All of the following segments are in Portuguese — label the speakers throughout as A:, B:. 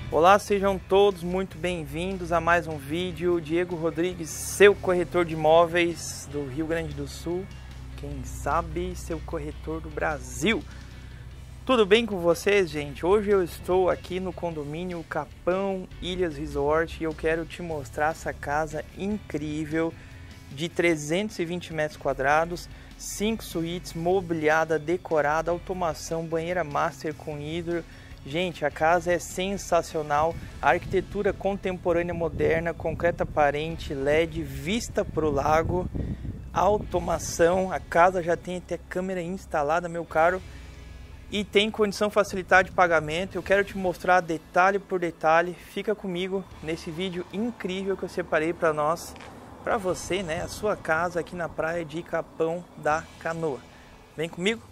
A: Olá, sejam todos muito bem-vindos a mais um vídeo. Diego Rodrigues, seu corretor de imóveis do Rio Grande do Sul, quem sabe seu corretor do Brasil. Tudo bem com vocês, gente? Hoje eu estou aqui no condomínio Capão Ilhas Resort e eu quero te mostrar essa casa incrível de 320 metros quadrados, 5 suítes, mobiliada, decorada, automação, banheira master com hidro. Gente, a casa é sensacional, a arquitetura contemporânea moderna, concreto aparente, LED, vista para o lago, automação, a casa já tem até câmera instalada, meu caro, e tem condição facilitada de pagamento. Eu quero te mostrar detalhe por detalhe, fica comigo nesse vídeo incrível que eu separei para nós, para você, né, a sua casa aqui na praia de Capão da Canoa. Vem comigo?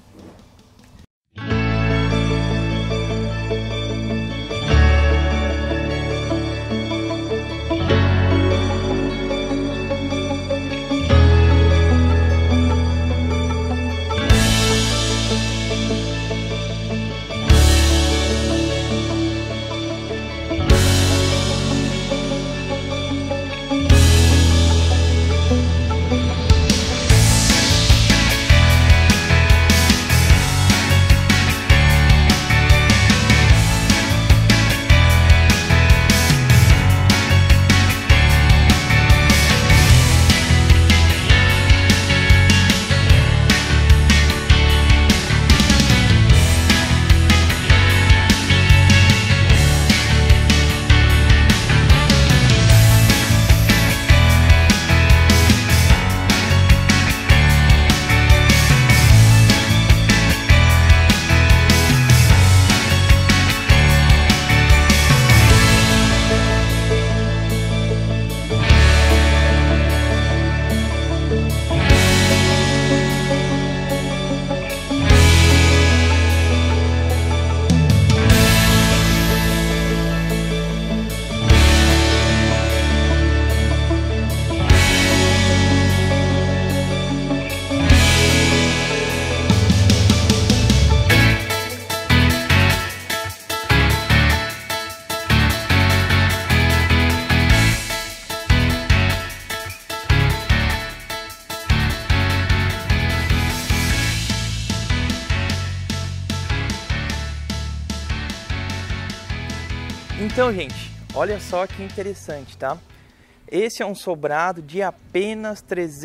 A: Então, gente, olha só que interessante, tá? Esse é um sobrado de apenas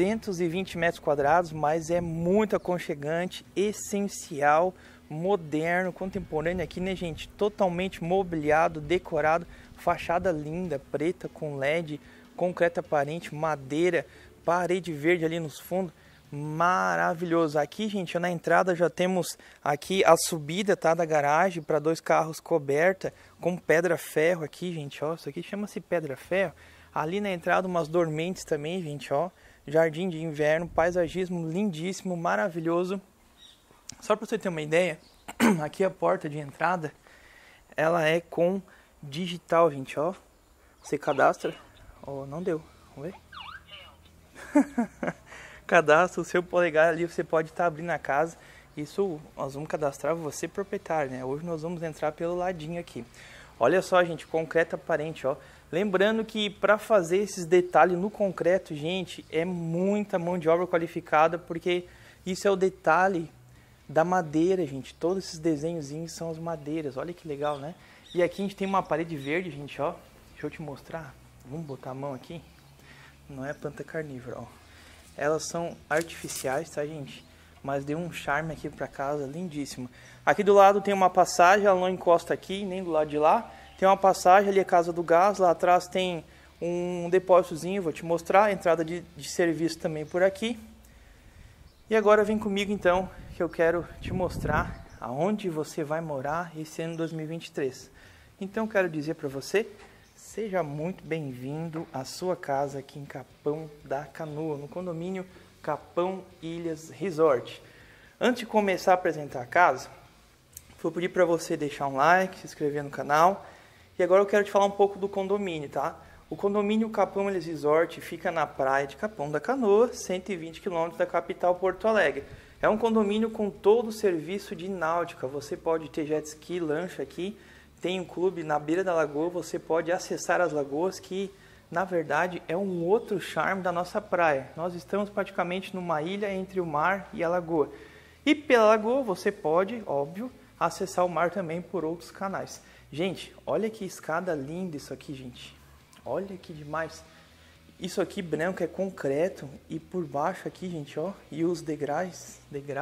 A: 320 metros quadrados, mas é muito aconchegante, essencial, moderno, contemporâneo aqui, né, gente? Totalmente mobiliado, decorado, fachada linda, preta com LED, concreto aparente, madeira, parede verde ali nos fundos. Maravilhoso. Aqui, gente, na entrada já temos aqui a subida, tá, da garagem para 2 carros coberta com pedra ferro aqui, gente, ó. Isso aqui chama-se pedra ferro. Ali na entrada umas dormentes também, gente, ó. Jardim de inverno, paisagismo lindíssimo, maravilhoso. Só para você ter uma ideia, aqui a porta de entrada, ela é com digital, gente, ó. Você cadastra. Oh, não deu. Vamos ver. Cadastra o seu polegar ali, você pode estar abrindo a casa. Isso nós vamos cadastrar você proprietário, né? Hoje nós vamos entrar pelo ladinho aqui. Olha só, gente, concreto aparente, ó. Lembrando que para fazer esses detalhes no concreto, gente, é muita mão de obra qualificada, porque isso é o detalhe da madeira, gente. Todos esses desenhozinhos são as madeiras. Olha que legal, né? E aqui a gente tem uma parede verde, gente, ó. Deixa eu te mostrar. Vamos botar a mão aqui. Não é planta carnívora, ó. Elas são artificiais, tá, gente? Mas deu um charme aqui pra casa, lindíssimo. Aqui do lado tem uma passagem, ela não encosta aqui, nem do lado de lá. Tem uma passagem, ali é a casa do gás, lá atrás tem um depósitozinho, vou te mostrar. Entrada de serviço também por aqui. E agora vem comigo então, que eu quero te mostrar aonde você vai morar esse ano 2023. Então quero dizer pra você, seja muito bem-vindo à sua casa aqui em Capão da Canoa, no condomínio Capão Ilhas Resort. Antes de começar a apresentar a casa, vou pedir para você deixar um like, se inscrever no canal. E agora eu quero te falar um pouco do condomínio, tá? O condomínio Capão Ilhas Resort fica na praia de Capão da Canoa, 120 km da capital Porto Alegre. É um condomínio com todo o serviço de náutica. Você pode ter jet ski, lancha aqui. tem um clube na beira da lagoa, você pode acessar as lagoas, que na verdade é um outro charme da nossa praia. Nós estamos praticamente numa ilha entre o mar e a lagoa. E pela lagoa você pode, óbvio, acessar o mar também por outros canais. Gente, olha que escada linda isso aqui, gente. Olha que demais. Isso aqui branco é concreto e por baixo aqui, gente, ó, e os degraus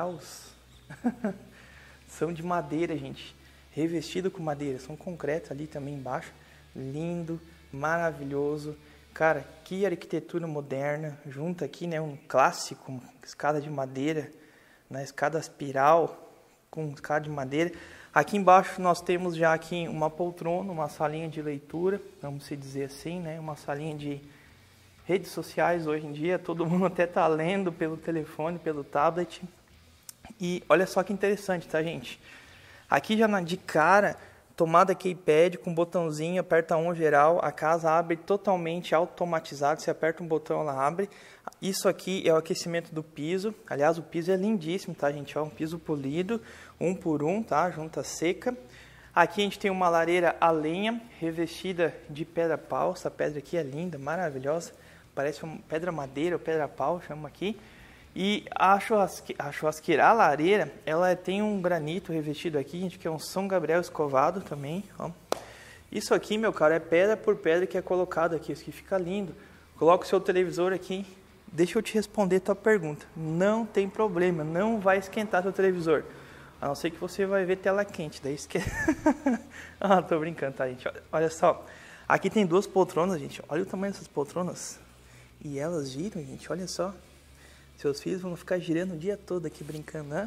A: são de madeira, gente. Revestido com madeira, são concreto ali também embaixo. Lindo, maravilhoso. Cara, que arquitetura moderna. Junto aqui, né, um clássico, uma escada de madeira, na escada espiral com escada de madeira. Aqui embaixo nós temos já aqui uma poltrona, uma salinha de leitura, vamos se dizer assim, né, uma salinha de redes sociais. Hoje em dia todo mundo até está lendo pelo telefone, pelo tablet. E olha só que interessante, tá, gente? Aqui já de cara, tomada keypad com botãozinho, aperta um geral, a casa abre totalmente automatizado, você aperta um botão, ela abre. Isso aqui é o aquecimento do piso, aliás o piso é lindíssimo, tá, gente? É um piso polido, 1 por 1, tá? Junta seca. Aqui a gente tem uma lareira a lenha, revestida de pedra-pau, essa pedra aqui é linda, maravilhosa, parece uma pedra madeira ou pedra-pau, chama aqui. E a churrasqueira, a lareira, ela tem um granito revestido aqui, gente, que é um São Gabriel escovado também, ó. Isso aqui, meu caro, é pedra por pedra que é colocado aqui, isso aqui fica lindo. Coloca o seu televisor aqui, deixa eu te responder a tua pergunta. Não tem problema, não vai esquentar seu televisor, a não ser que você vai ver tela quente, daí esquenta. Ah, tô brincando, tá, gente? Olha só, aqui tem 2 poltronas, gente, olha o tamanho dessas poltronas. E elas giram, gente, olha só. Seus filhos vão ficar girando o dia todo aqui brincando, né?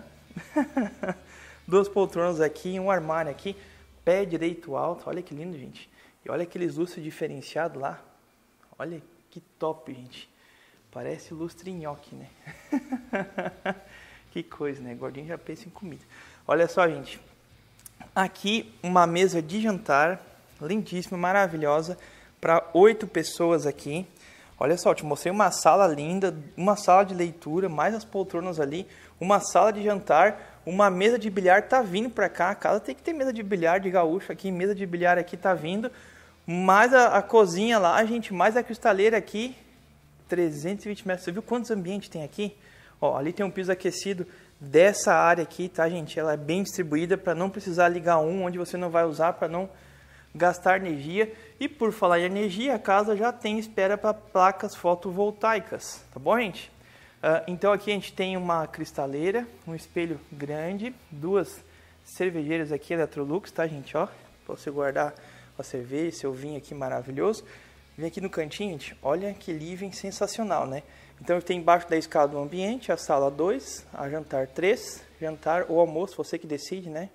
A: 2 poltronas aqui, um armário aqui, pé direito alto, olha que lindo, gente. E olha aqueles lustres diferenciados lá. Olha que top, gente. Parece lustre nhoque, né? Que coisa, né? Gordinho já pensa em comida. Olha só, gente. Aqui uma mesa de jantar, lindíssima, maravilhosa, para 8 pessoas aqui. Olha só, eu te mostrei uma sala linda, uma sala de leitura, mais as poltronas ali, uma sala de jantar, uma mesa de bilhar tá vindo para cá. A casa tem que ter mesa de bilhar de gaúcho aqui, mesa de bilhar aqui tá vindo, mais a cozinha lá, gente, mais a cristaleira aqui, 320 metros. Você viu quantos ambientes tem aqui? Ó, ali tem um piso aquecido dessa área aqui, tá, gente? Ela é bem distribuída para não precisar ligar um onde você não vai usar, para não gastar energia. E por falar em energia, a casa já tem espera para placas fotovoltaicas, tá bom, gente? Então aqui a gente tem uma cristaleira, um espelho grande, 2 cervejeiras aqui Electrolux, tá, gente? Ó, para você guardar a cerveja, seu vinho aqui maravilhoso. Vem aqui no cantinho, gente, olha que living sensacional, né? Então tem embaixo da escada do ambiente, a sala 2, a jantar 3, jantar ou almoço, você que decide, né?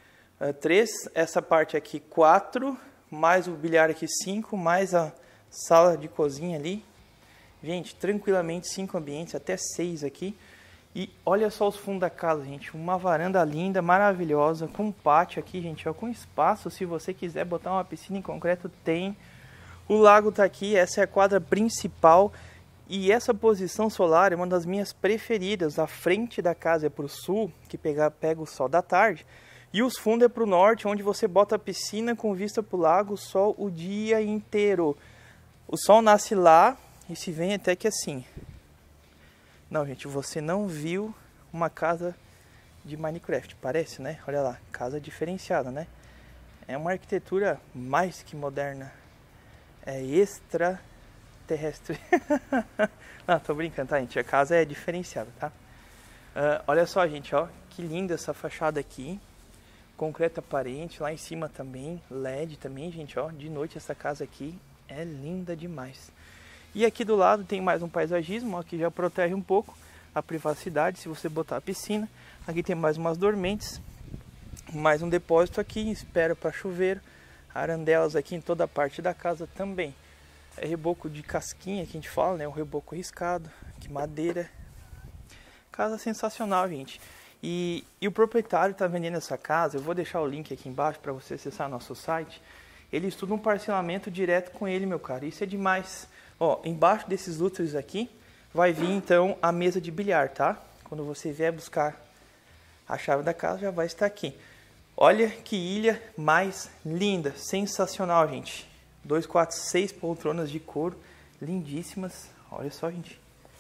A: 3, essa parte aqui 4, mais o bilhar aqui 5, mais a sala de cozinha ali. Gente, tranquilamente 5 ambientes, até 6 aqui. E olha só os fundos da casa, gente, uma varanda linda, maravilhosa, com um pátio aqui, gente, ó, com espaço, se você quiser botar uma piscina em concreto, tem. O lago tá aqui, essa é a quadra principal. E essa posição solar é uma das minhas preferidas. A frente da casa é para o sul, que pega o sol da tarde. E os fundos é para o norte, onde você bota a piscina com vista para o lago, sol o dia inteiro. O sol nasce lá e se vem até que assim. Não, gente, você não viu uma casa de Minecraft, parece, né? Olha lá, casa diferenciada, né? É uma arquitetura mais que moderna. É extraterrestre. Não, tô brincando, tá, gente? A casa é diferenciada, tá? Olha só, gente, ó, que linda essa fachada aqui. Concreto aparente, lá em cima também, LED também, gente, ó, de noite essa casa aqui é linda demais. E aqui do lado tem mais um paisagismo, ó, que já protege um pouco a privacidade, se você botar a piscina. Aqui tem mais umas dormentes, mais um depósito aqui, espera para chuveiro, arandelas aqui em toda a parte da casa também. É reboco de casquinha que a gente fala, né, um reboco riscado, que madeira. Casa sensacional, gente. E o proprietário está vendendo essa casa, eu vou deixar o link aqui embaixo para você acessar nosso site. Ele estuda um parcelamento direto com ele, meu cara, isso é demais. Ó, embaixo desses lustres aqui vai vir então a mesa de bilhar, tá? Quando você vier buscar a chave da casa já vai estar aqui. Olha que ilha mais linda, sensacional, gente. 2, 4, 6 poltronas de couro, lindíssimas. Olha só, gente.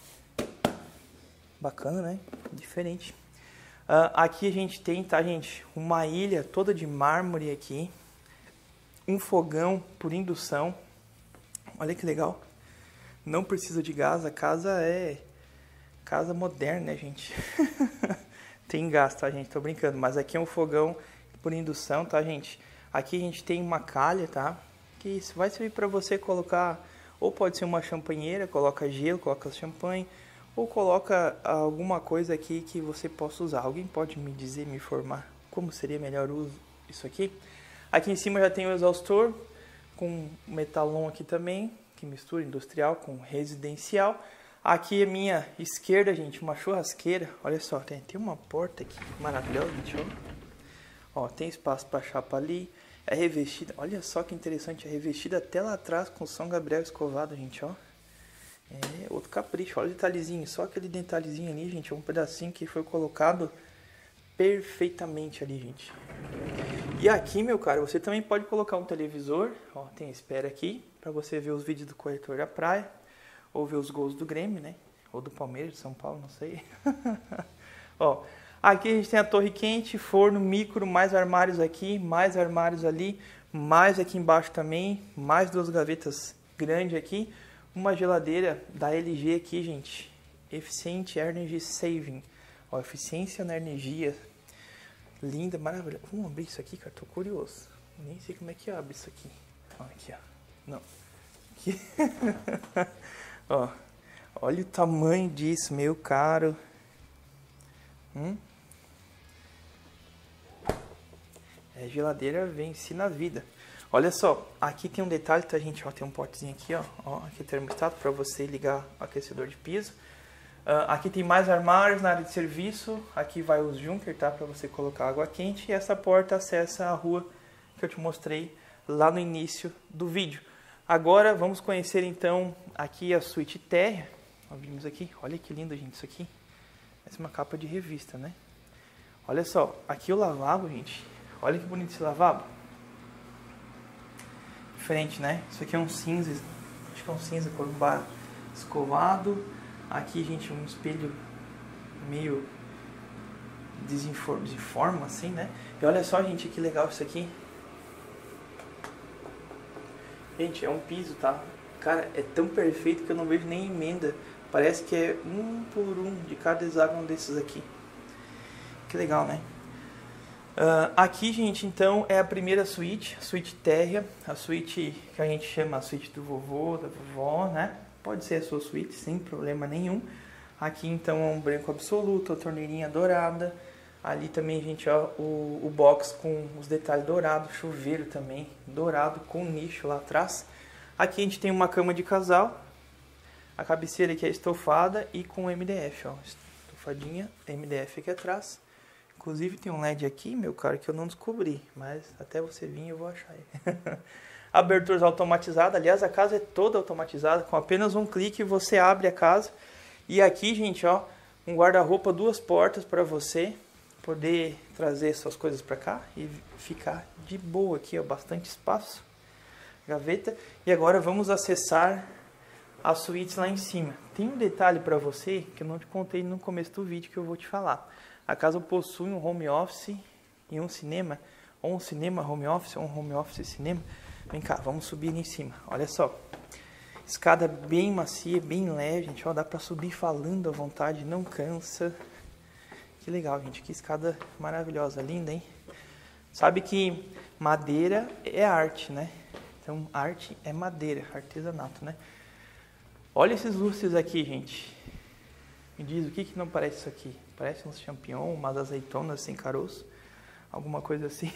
A: Bacana, né? Diferente. Aqui a gente tem, tá, gente? Uma ilha toda de mármore aqui. Um fogão por indução. Olha que legal. Não precisa de gás, a casa é casa moderna, né, gente? Tem gás, tá, gente? Tô brincando, mas aqui é um fogão por indução, tá, gente? Aqui a gente tem uma calha, tá? Que isso vai servir para você colocar, ou pode ser uma champanheira, coloca gelo, coloca champanhe, ou coloca alguma coisa aqui que você possa usar. Alguém pode me dizer, me informar como seria melhor uso isso aqui? Aqui em cima já tem o exaustor com metalon aqui também, que mistura industrial com residencial. Aqui à minha esquerda, gente, uma churrasqueira. Olha só, tem uma porta aqui maravilhosa, gente, ó. Ó, tem espaço para chapa ali. É revestida, olha só que interessante, é revestida até lá atrás com São Gabriel escovado, gente, ó. É outro capricho, olha o detalhezinho, só aquele detalhezinho ali, gente, é um pedacinho que foi colocado perfeitamente ali, gente. E aqui, meu caro, você também pode colocar um televisor, ó, tem espera aqui, para você ver os vídeos do Corretor da Praia, ou ver os gols do Grêmio, né, ou do Palmeiras, de São Paulo, não sei. Ó, aqui a gente tem a torre quente, forno, micro, mais armários aqui, mais armários ali, mais aqui embaixo também, mais 2 gavetas grandes aqui, uma geladeira da LG aqui, gente, Efficient Energy Saving, ó, eficiência na energia, linda, maravilhosa. Vamos abrir isso aqui, cara, tô curioso, nem sei como é que abre isso aqui, ó, aqui, ó, não, aqui, ó, olha o tamanho disso, meu caro. É, geladeira vence na vida. Olha só, aqui tem um detalhe, tá, gente? Ó, tem um potezinho aqui, ó, aqui termostato para você ligar o aquecedor de piso. Aqui tem mais armários na área de serviço. Aqui vai os Junker, tá, para você colocar água quente. E essa porta acessa a rua que eu te mostrei lá no início do vídeo. Agora vamos conhecer então aqui a suíte térrea. Abrimos aqui, olha que lindo, gente, isso aqui. Essa é uma capa de revista, né? Olha só, aqui o lavabo, gente. Olha que bonito esse lavabo. Diferente, né? Isso aqui é um cinza, acho que é um cinza corumbá escovado. Aqui, gente, um espelho meio desinforma, assim, né? E olha só, gente, que legal isso aqui. Gente, é um piso, tá? Cara, é tão perfeito que eu não vejo nem emenda. Parece que é um por um de cada hexágono desses aqui. Que legal, né? Aqui, gente, então, é a primeira suíte, a suíte térrea, a suíte que a gente chama a suíte do vovô, da vovó, né? Pode ser a sua suíte, sem problema nenhum. Aqui, então, é um branco absoluto, a torneirinha dourada. Ali também, gente, ó, o box com os detalhes dourados, chuveiro também dourado, com nicho lá atrás. Aqui a gente tem uma cama de casal, a cabeceira aqui é estofada e com MDF, ó, estofadinha, MDF aqui atrás. Inclusive tem um LED aqui, meu caro, que eu não descobri, mas até você vir eu vou achar ele. Aberturas automatizadas, aliás, a casa é toda automatizada, com apenas um clique você abre a casa. E aqui, gente, ó, um guarda-roupa, 2 portas para você poder trazer suas coisas para cá e ficar de boa aqui, ó, bastante espaço, gaveta. E agora vamos acessar as suítes lá em cima. Tem um detalhe para você que eu não te contei no começo do vídeo que eu vou te falar. A casa possui um home office e um cinema, ou um cinema home office, ou um home office cinema. Vem cá, vamos subir ali em cima. Olha só, escada bem macia, bem leve, gente. Ó, dá para subir falando à vontade, não cansa. Que legal, gente. Que escada maravilhosa, linda, hein? Sabe que madeira é arte, né? Então, arte é madeira, artesanato, né? Olha esses lustres aqui, gente. Me diz, o que não parece isso aqui? Parece uns champignon, umas azeitonas sem caroço. Alguma coisa assim.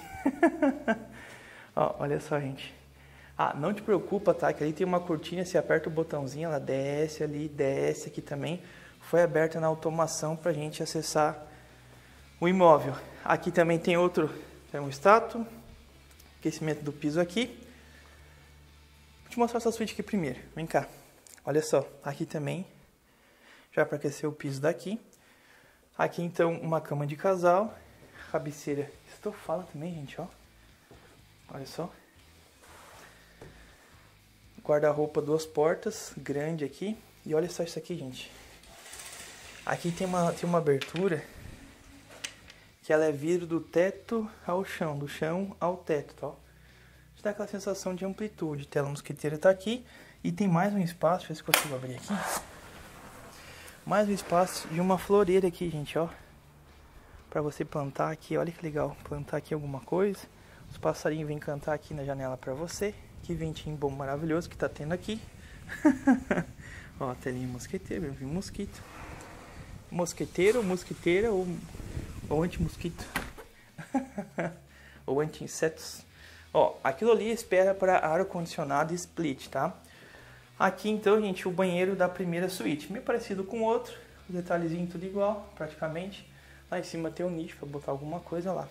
A: Ó, olha só, gente. Ah, não te preocupa, tá? Que ali tem uma cortina, você aperta o botãozinho, ela desce ali, desce aqui também. Foi aberta na automação pra gente acessar o imóvel. Aqui também tem outro termostato. Aquecimento do piso aqui. Vou te mostrar essa suíte aqui primeiro. Vem cá. Olha só, aqui também. Já para aquecer o piso daqui. Aqui então uma cama de casal, cabeceira estofada também, gente, ó. Olha só. Guarda-roupa 2 portas, grande aqui. E olha só isso aqui, gente. Aqui tem uma abertura que ela é vidro do teto ao chão, do chão ao teto, tá? Dá aquela sensação de amplitude. Tela mosquiteira tá aqui. E tem mais um espaço, deixa eu ver se consigo abrir aqui. Mais um espaço de uma floreira aqui, gente, ó. Pra você plantar aqui, olha que legal. Plantar aqui alguma coisa. Os passarinhos vêm cantar aqui na janela pra você. Que ventinho bom, maravilhoso que tá tendo aqui. Ó, a telinha mosquiteira, vem mosquito. Mosqueteiro, mosquiteira ou anti-mosquito. Ou anti-insetos. Ó, aquilo ali espera para ar-condicionado e split, tá? Aqui então, gente, o banheiro da primeira suíte. Meio parecido com o outro. O detalhezinho tudo igual, praticamente. Lá em cima tem um nicho para botar alguma coisa lá.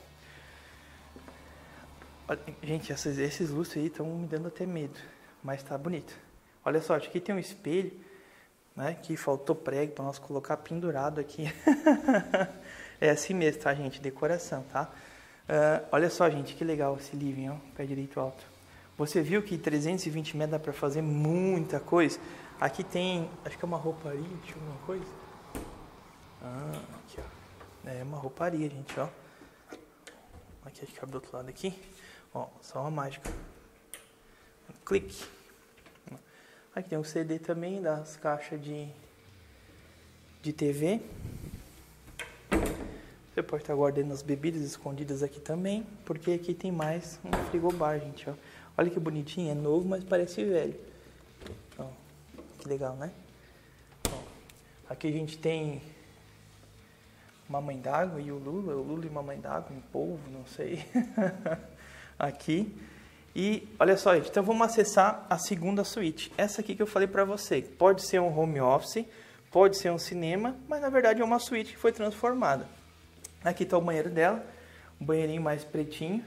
A: Gente, esses lustres aí estão me dando até medo. Mas tá bonito. Olha só, aqui tem um espelho, né? Que faltou prego para nós colocar pendurado aqui. É assim mesmo, tá, gente? Decoração, tá? Olha só, gente, que legal esse living, ó. Pé direito alto. Você viu que 320 metros dá para fazer muita coisa? Aqui tem, acho que é uma rouparia, deixa eu ver uma coisa. Aqui, ó. É uma rouparia, gente, ó. Aqui, acho que abre do outro lado aqui. Ó, só uma mágica. Um clique. Aqui tem um CD também das caixas de TV. Você pode estar guardando as bebidas escondidas aqui também, porque aqui tem mais um frigobar, gente, ó. Olha que bonitinho, é novo, mas parece velho. Ó, que legal, né? Ó, aqui a gente tem uma mãe d'água e o Lula e uma mãe d'água, um polvo, não sei. Aqui. E olha só, gente, então vamos acessar a segunda suíte. Essa aqui que eu falei pra você. Pode ser um home office, pode ser um cinema, mas na verdade é uma suíte que foi transformada. Aqui está o banheiro dela, um banheirinho mais pretinho.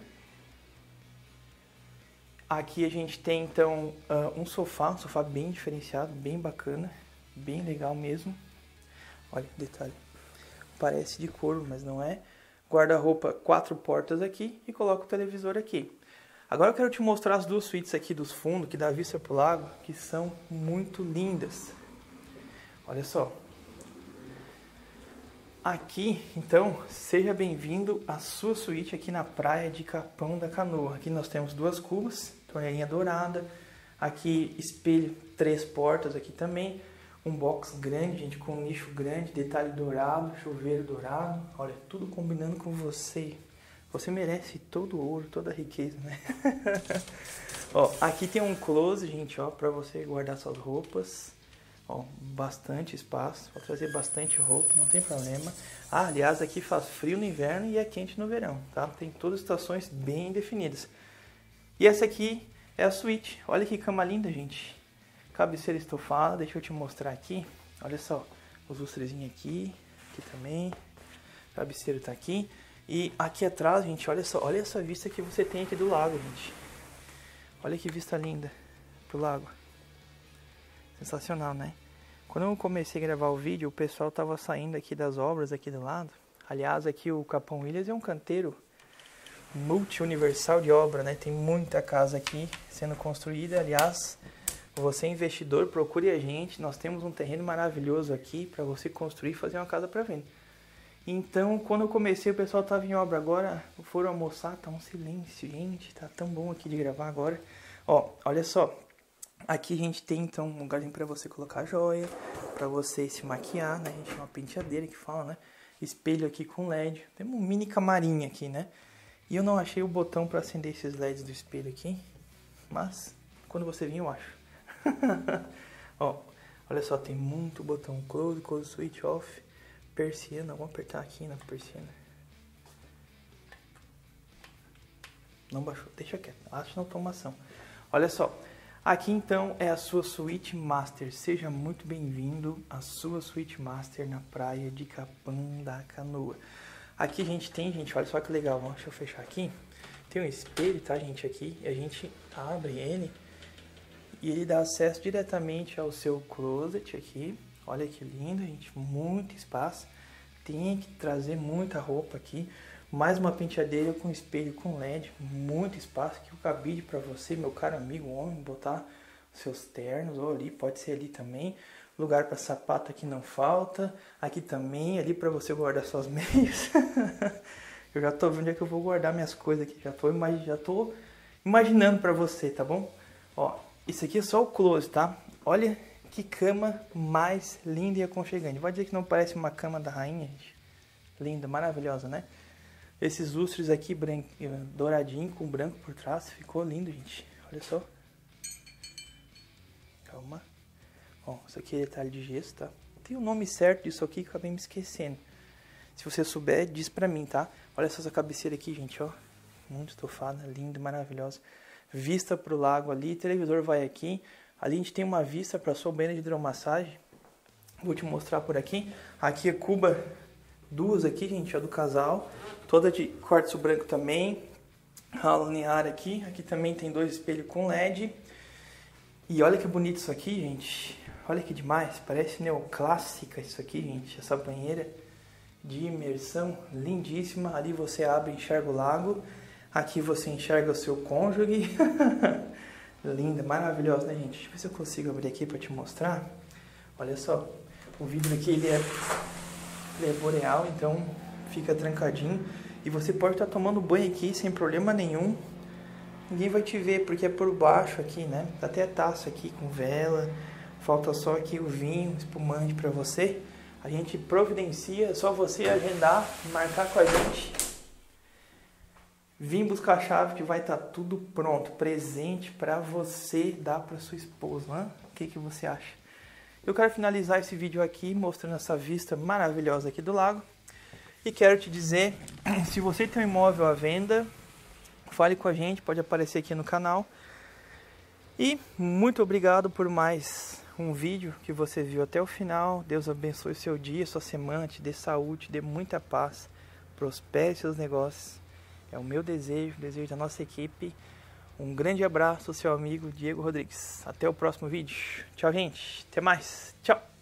A: Aqui a gente tem então um sofá bem diferenciado, bem bacana, bem legal mesmo. Olha que detalhe, parece de couro, mas não é. Guarda-roupa 4 portas aqui e coloca o televisor aqui. Agora eu quero te mostrar as 2 suítes aqui dos fundos, que dá vista para o lago, que são muito lindas. Olha só. Aqui, então, seja bem-vindo à sua suíte aqui na praia de Capão da Canoa. Aqui nós temos 2 cubas, torneirinha dourada, aqui espelho, 3 portas aqui também, um box grande, gente, com um nicho grande, detalhe dourado, chuveiro dourado, olha, tudo combinando com você. Você merece todo o ouro, toda a riqueza, né? Ó, aqui tem um closet, gente, ó, pra você guardar suas roupas. Ó, bastante espaço, pode trazer bastante roupa, não tem problema. Aliás, aqui faz frio no inverno e é quente no verão, tá? Tem todas as estações bem definidas. E essa aqui é a suíte. Olha que cama linda, gente. Cabeceira estofada, deixa eu te mostrar aqui. Olha só, os lustrezinhos aqui também. Cabeceira tá aqui. E aqui atrás, gente, olha só, olha essa vista que você tem aqui do lago, gente. Olha que vista linda pro lago. Sensacional, né? Quando eu comecei a gravar o vídeo, o pessoal tava saindo aqui das obras aqui do lado. Aliás, aqui o Capão Ilhas é um canteiro multi-universal de obra, né? Tem muita casa aqui sendo construída. Aliás, você investidor, procure a gente. Nós temos um terreno maravilhoso aqui para você construir e fazer uma casa para venda. Então, quando eu comecei, o pessoal tava em obra. Agora foram almoçar, tá um silêncio, gente. Tá tão bom aqui de gravar agora. Ó, olha só. Aqui a gente tem então um lugarzinho para você colocar joia, para você se maquiar, né? A gente tem uma penteadeira que fala, né? Espelho aqui com LED. Tem um mini camarim aqui, né? E eu não achei o botão para acender esses LEDs do espelho aqui, mas quando você vir eu acho. Ó, olha só, tem muito botão close, switch off, persiana, vamos apertar aqui na persiana. Não baixou, deixa quieto, acho na automação. Olha só, aqui então é a sua suíte master. Seja muito bem-vindo à sua suíte master na praia de Capão da Canoa. Aqui a gente tem, gente, olha só que legal, deixa eu fechar aqui. Tem um espelho, tá, gente, aqui, e a gente abre ele e ele dá acesso diretamente ao seu closet aqui. Olha que lindo, gente, muito espaço. Tem que trazer muita roupa aqui, Mais uma penteadeira com espelho com LED, muito espaço aqui, o cabide para você, meu caro amigo homem, botar seus ternos, ou ali, pode ser ali também. Lugar para sapato aqui não falta, aqui também, ali para você guardar suas meias. Eu já tô vendo onde é que eu vou guardar minhas coisas aqui, já tô imaginando para você, tá bom? Ó, isso aqui é só o close, tá? Olha que cama mais linda e aconchegante. Vai dizer que não parece uma cama da rainha, gente? Linda, maravilhosa, né? Esses lustres aqui douradinho com branco por trás, ficou lindo, gente. Olha só. Calma. Ó, isso aqui é detalhe de gesso, tá? Tem o nome certo disso aqui que eu acabei me esquecendo. Se você souber, diz pra mim, tá? Olha essa cabeceira aqui, gente, ó. Muito estofada, linda, maravilhosa. Vista pro lago ali, televisor vai aqui. Ali a gente tem uma vista pra sua banheira de hidromassagem. Vou te mostrar por aqui. Aqui é cuba, duas aqui, gente, ó, do casal. Toda de quartzo branco também. A linear aqui. Aqui também tem 2 espelhos com LED. E olha que bonito isso aqui, gente. Olha que demais. Parece neoclássica isso aqui, gente. Essa banheira de imersão lindíssima. Ali você abre e enxerga o lago. Aqui você enxerga o seu cônjuge. Linda, maravilhosa, né, gente? Deixa eu ver se eu consigo abrir aqui para te mostrar. Olha só. O vidro aqui ele é boreal, então fica trancadinho. E você pode estar tomando banho aqui sem problema nenhum. Ninguém vai te ver, porque é por baixo aqui, né? Até a taça aqui com vela. Falta só aqui o vinho, espumante para você. A gente providencia, é só você agendar, marcar com a gente. Vim buscar a chave que vai estar tudo pronto. Presente para você dar para sua esposa, né? O que você acha? Eu quero finalizar esse vídeo aqui mostrando essa vista maravilhosa aqui do lago. E quero te dizer, se você tem um imóvel à venda, fale com a gente, pode aparecer aqui no canal. E muito obrigado por mais um vídeo que você viu até o final. Deus abençoe o seu dia, sua semana, te dê saúde, te dê muita paz, prospere seus negócios. É o meu desejo, o desejo da nossa equipe. Um grande abraço, seu amigo Diego Rodrigues. Até o próximo vídeo. Tchau, gente. Até mais. Tchau.